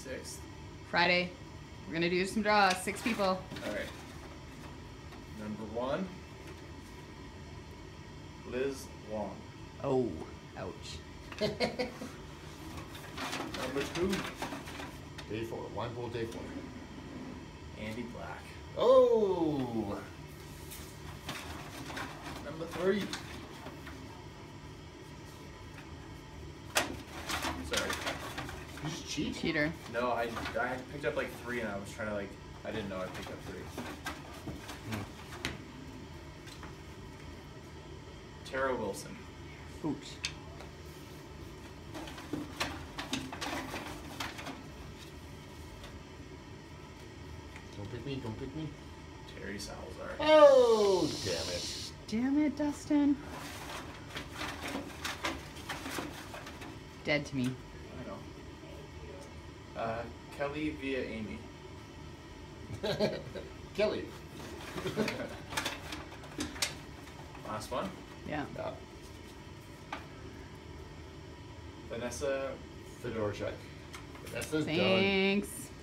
26th. Friday. We're gonna do some draws. 6 people. All right. Number 1, Liz Wong. Oh, ouch. Number 2, Day 4. Wine pool day 4. Andy Black. Oh! Number 3. Sorry. You just cheat? Cheater. No, I picked up like 3 and I was trying to like, I didn't know I picked up 3. Tara Wilson. Ouch. Don't pick me, don't pick me. Terry Salazar. Oh, damn it. Damn it, Dustin. Dead to me. I know. Kelly via Amy. Kelly. Last one. Yeah. Vanessa Fedorchuk. That's done. Thanks.